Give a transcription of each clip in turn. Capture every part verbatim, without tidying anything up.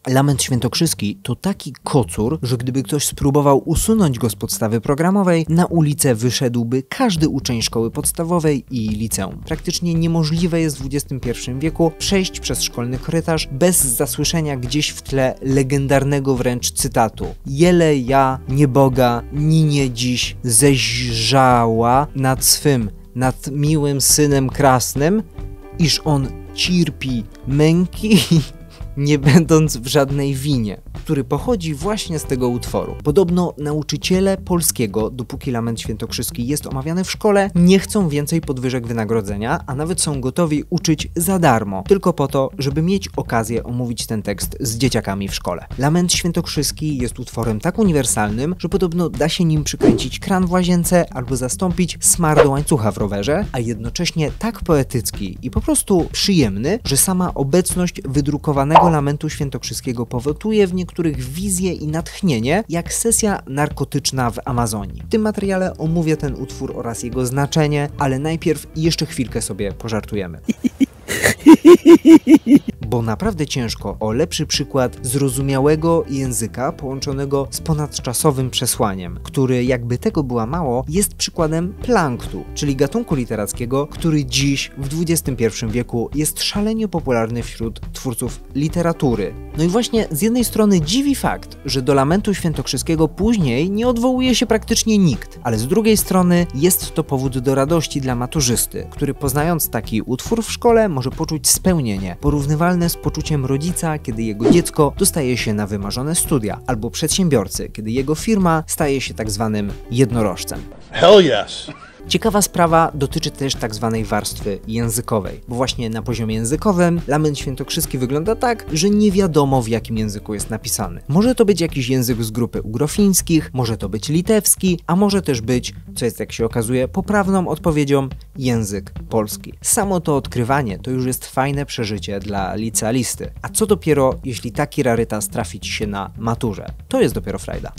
Lament Świętokrzyski to taki kocur, że gdyby ktoś spróbował usunąć go z podstawy programowej, na ulicę wyszedłby każdy uczeń szkoły podstawowej i liceum. Praktycznie niemożliwe jest w dwudziestym pierwszym wieku przejść przez szkolny korytarz bez zasłyszenia gdzieś w tle legendarnego wręcz cytatu: Jele ja, nieboga, ninie dziś zeźrzała nad swym, nad miłym synem krasnym, iż on cierpi męki, nie będąc w żadnej winie, który pochodzi właśnie z tego utworu. Podobno nauczyciele polskiego, dopóki Lament Świętokrzyski jest omawiany w szkole, nie chcą więcej podwyżek wynagrodzenia, a nawet są gotowi uczyć za darmo, tylko po to, żeby mieć okazję omówić ten tekst z dzieciakami w szkole. Lament Świętokrzyski jest utworem tak uniwersalnym, że podobno da się nim przykręcić kran w łazience albo zastąpić smar do łańcucha w rowerze, a jednocześnie tak poetycki i po prostu przyjemny, że sama obecność wydrukowanego Lamentu Świętokrzyskiego powoduje w niektórych wizję i natchnienie, jak sesja narkotyczna w Amazonii. W tym materiale omówię ten utwór oraz jego znaczenie, ale najpierw jeszcze chwilkę sobie pożartujemy. Bo naprawdę ciężko o lepszy przykład zrozumiałego języka połączonego z ponadczasowym przesłaniem, który, jakby tego była mało, jest przykładem planktu, czyli gatunku literackiego, który dziś w dwudziestym pierwszym wieku jest szalenie popularny wśród twórców literatury. No i właśnie z jednej strony dziwi fakt, że do Lamentu Świętokrzyskiego później nie odwołuje się praktycznie nikt, ale z drugiej strony jest to powód do radości dla maturzysty, który poznając taki utwór w szkole może poczuć spełnienie, porównywalne z poczuciem rodzica, kiedy jego dziecko dostaje się na wymarzone studia, albo przedsiębiorcy, kiedy jego firma staje się tak zwanym jednorożcem. Hell yes! Ciekawa sprawa dotyczy też tak zwanej warstwy językowej, bo właśnie na poziomie językowym Lament Świętokrzyski wygląda tak, że nie wiadomo, w jakim języku jest napisany. Może to być jakiś język z grupy ugrofińskich, może to być litewski, a może też być, co jest, jak się okazuje, poprawną odpowiedzią, język polski. Samo to odkrywanie to już jest fajne przeżycie dla licealisty. A co dopiero, jeśli taki rarytas trafi ci się na maturze? To jest dopiero frajda.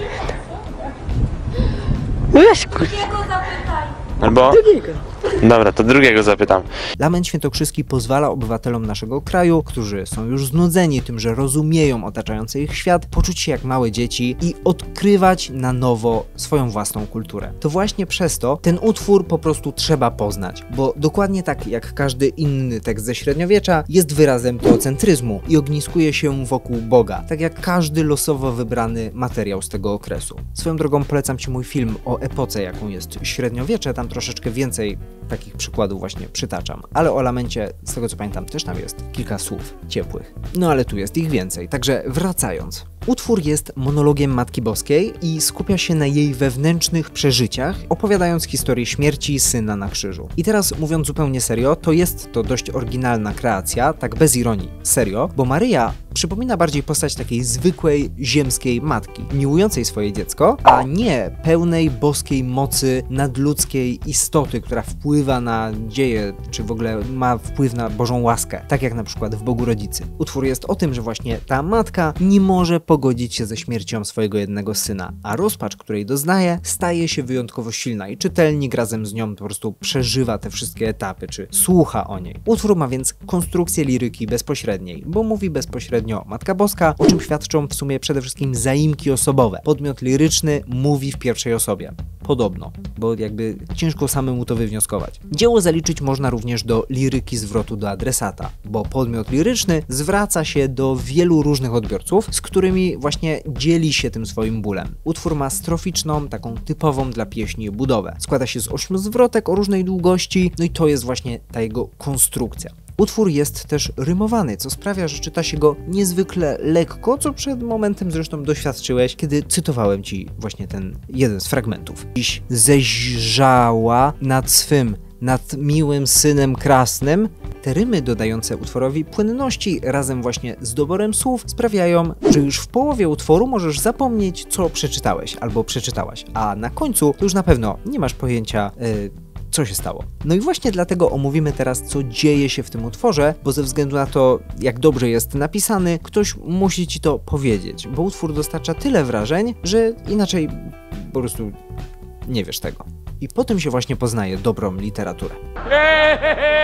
Albo? Drugiego. Dobra, to drugiego zapytam. Lament Świętokrzyski pozwala obywatelom naszego kraju, którzy są już znudzeni tym, że rozumieją otaczający ich świat, poczuć się jak małe dzieci i odkrywać na nowo swoją własną kulturę. To właśnie przez to ten utwór po prostu trzeba poznać, bo dokładnie tak jak każdy inny tekst ze średniowiecza jest wyrazem teocentryzmu i ogniskuje się wokół Boga, tak jak każdy losowo wybrany materiał z tego okresu. Swoją drogą polecam Ci mój film o epoce, jaką jest średniowiecze, tam troszeczkę więcej takich przykładów właśnie przytaczam, ale o Lamencie, z tego co pamiętam, też tam jest kilka słów ciepłych. No ale tu jest ich więcej, także wracając. Utwór jest monologiem Matki Boskiej i skupia się na jej wewnętrznych przeżyciach, opowiadając historię śmierci syna na krzyżu. I teraz mówiąc zupełnie serio, to jest to dość oryginalna kreacja, tak bez ironii, serio, bo Maryja przypomina bardziej postać takiej zwykłej, ziemskiej matki, miłującej swoje dziecko, a nie pełnej boskiej mocy nadludzkiej istoty, która wpływa na dzieje, czy w ogóle ma wpływ na Bożą łaskę, tak jak na przykład w Bogu Rodzicy. Utwór jest o tym, że właśnie ta matka nie może pogodzić się ze śmiercią swojego jednego syna, a rozpacz, której doznaje, staje się wyjątkowo silna i czytelnik razem z nią po prostu przeżywa te wszystkie etapy, czy słucha o niej. Utwór ma więc konstrukcję liryki bezpośredniej, bo mówi bezpośrednio Matka Boska, o czym świadczą w sumie przede wszystkim zaimki osobowe. Podmiot liryczny mówi w pierwszej osobie. Podobno, bo jakby ciężko samemu to wywnioskować. Dzieło zaliczyć można również do liryki zwrotu do adresata, bo podmiot liryczny zwraca się do wielu różnych odbiorców, z którymi właśnie dzieli się tym swoim bólem. Utwór ma stroficzną, taką typową dla pieśni budowę. Składa się z ośmiu zwrotek o różnej długości, no i to jest właśnie ta jego konstrukcja. Utwór jest też rymowany, co sprawia, że czyta się go niezwykle lekko, co przed momentem zresztą doświadczyłeś, kiedy cytowałem Ci właśnie ten jeden z fragmentów. Dziś zeźrzała nad swym, nad miłym synem krasnym. Te rymy dodające utworowi płynności razem właśnie z doborem słów sprawiają, że już w połowie utworu możesz zapomnieć, co przeczytałeś albo przeczytałaś, a na końcu to już na pewno nie masz pojęcia, yy, co się stało. No i właśnie dlatego omówimy teraz, co dzieje się w tym utworze, bo ze względu na to, jak dobrze jest napisany, ktoś musi Ci to powiedzieć, bo utwór dostarcza tyle wrażeń, że inaczej po prostu nie wiesz tego. I po tym się właśnie poznaje dobrą literaturę.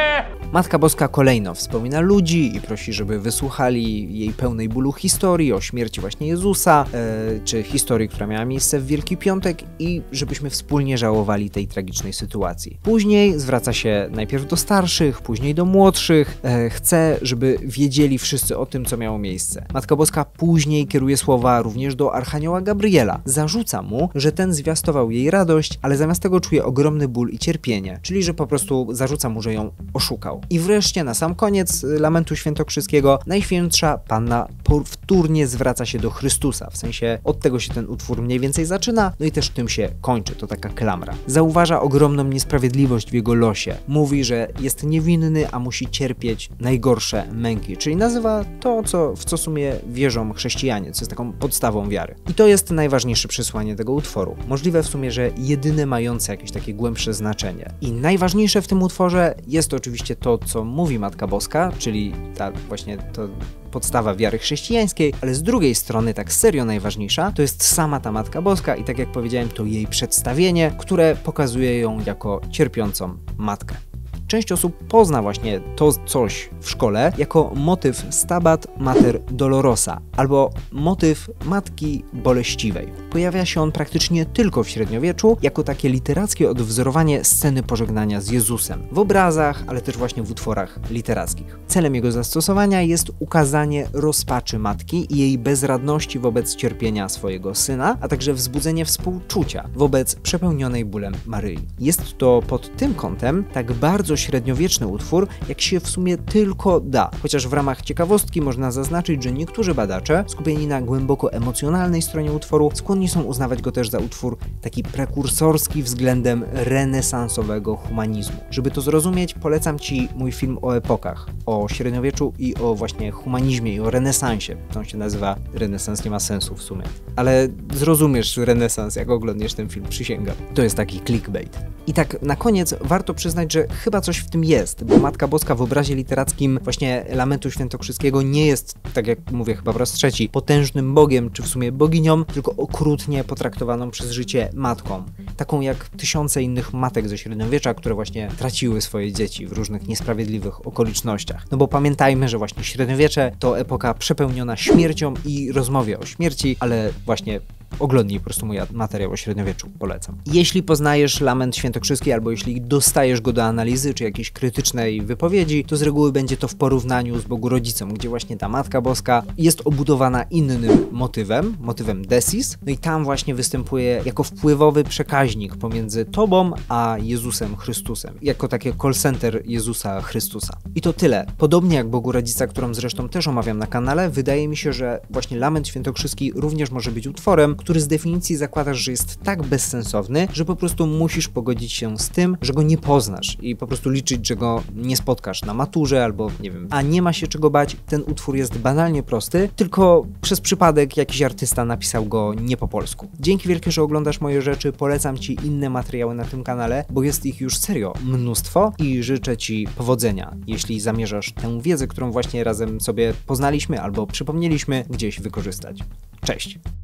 Matka Boska kolejno wspomina ludzi i prosi, żeby wysłuchali jej pełnej bólu historii o śmierci właśnie Jezusa, e, czy historii, która miała miejsce w Wielki Piątek i żebyśmy wspólnie żałowali tej tragicznej sytuacji. Później zwraca się najpierw do starszych, później do młodszych. E, chce, żeby wiedzieli wszyscy o tym, co miało miejsce. Matka Boska później kieruje słowa również do Archanioła Gabriela. Zarzuca mu, że ten zwiastował jej radość, ale zamiast tego czuje ogromny ból i cierpienie, czyli że po prostu zarzuca mu, że ją oszukał. I wreszcie na sam koniec lamentu świętokrzyskiego Najświętsza Panna powtórnie zwraca się do Chrystusa, w sensie od tego się ten utwór mniej więcej zaczyna, no i też tym się kończy, to taka klamra. Zauważa ogromną niesprawiedliwość w jego losie. Mówi, że jest niewinny, a musi cierpieć najgorsze męki, czyli nazywa to, co, w co w sumie wierzą chrześcijanie, co jest taką podstawą wiary. I to jest najważniejsze przesłanie tego utworu. Możliwe w sumie, że jedyne mające jakieś takie głębsze znaczenie. I najważniejsze w tym utworze jest oczywiście to, co mówi Matka Boska, czyli ta właśnie to podstawa wiary chrześcijańskiej, ale z drugiej strony, tak serio najważniejsza, to jest sama ta Matka Boska i tak jak powiedziałem, to jej przedstawienie, które pokazuje ją jako cierpiącą matkę. Część osób pozna właśnie to coś w szkole jako motyw Stabat Mater Dolorosa albo motyw Matki Boleściwej. Pojawia się on praktycznie tylko w średniowieczu jako takie literackie odwzorowanie sceny pożegnania z Jezusem w obrazach, ale też właśnie w utworach literackich. Celem jego zastosowania jest ukazanie rozpaczy matki i jej bezradności wobec cierpienia swojego syna, a także wzbudzenie współczucia wobec przepełnionej bólem Maryi. Jest to pod tym kątem tak bardzo średniowieczny utwór, jak się w sumie tylko da. Chociaż w ramach ciekawostki można zaznaczyć, że niektórzy badacze, skupieni na głęboko emocjonalnej stronie utworu, skłonni są uznawać go też za utwór taki prekursorski względem renesansowego humanizmu. Żeby to zrozumieć, polecam Ci mój film o epokach, o średniowieczu i o właśnie humanizmie i o renesansie. To on się nazywa Renesans, nie ma sensu w sumie. Ale zrozumiesz renesans, jak oglądniesz ten film, przysięgam. To jest taki clickbait. I tak na koniec warto przyznać, że chyba coś w tym jest, bo Matka Boska w obrazie literackim właśnie lamentu świętokrzyskiego nie jest, tak jak mówię chyba po raz trzeci, potężnym bogiem, czy w sumie boginią, tylko okrutnie potraktowaną przez życie matką. Taką jak tysiące innych matek ze średniowiecza, które właśnie traciły swoje dzieci w różnych niesprawiedliwych okolicznościach. No bo pamiętajmy, że właśnie średniowiecze to epoka przepełniona śmiercią i rozmowie o śmierci, ale właśnie oglądnij po prostu mój materiał o średniowieczu, polecam. Jeśli poznajesz lament świętokrzyski albo jeśli dostajesz go do analizy czy jakiejś krytycznej wypowiedzi, to z reguły będzie to w porównaniu z Bogu Rodzicą, gdzie właśnie ta Matka Boska jest obudowana innym motywem, motywem Desis, no i tam właśnie występuje jako wpływowy przekaźnik pomiędzy tobą a Jezusem Chrystusem, jako takie call center Jezusa Chrystusa. I to tyle. Podobnie jak Bogu Rodzica, którą zresztą też omawiam na kanale, wydaje mi się, że właśnie lament świętokrzyski również może być utworem, który z definicji zakładasz, że jest tak bezsensowny, że po prostu musisz pogodzić się z tym, że go nie poznasz i po prostu liczyć, że go nie spotkasz na maturze albo nie wiem. A nie ma się czego bać, ten utwór jest banalnie prosty, tylko przez przypadek jakiś artysta napisał go nie po polsku. Dzięki wielkie, że oglądasz moje rzeczy, polecam Ci inne materiały na tym kanale, bo jest ich już serio mnóstwo i życzę Ci powodzenia, jeśli zamierzasz tę wiedzę, którą właśnie razem sobie poznaliśmy albo przypomnieliśmy, gdzieś wykorzystać. Cześć!